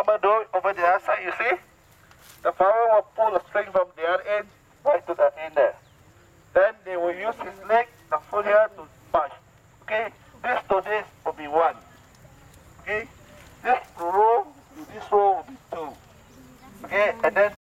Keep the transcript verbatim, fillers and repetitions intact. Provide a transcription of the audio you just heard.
remember though, over the other side, you see? The farmer will pull the string from the other end right to that end there. Then they will use his leg, the foot here, to push. Okay? This to this will be one. Okay? This row to this row will be two. Okay? And then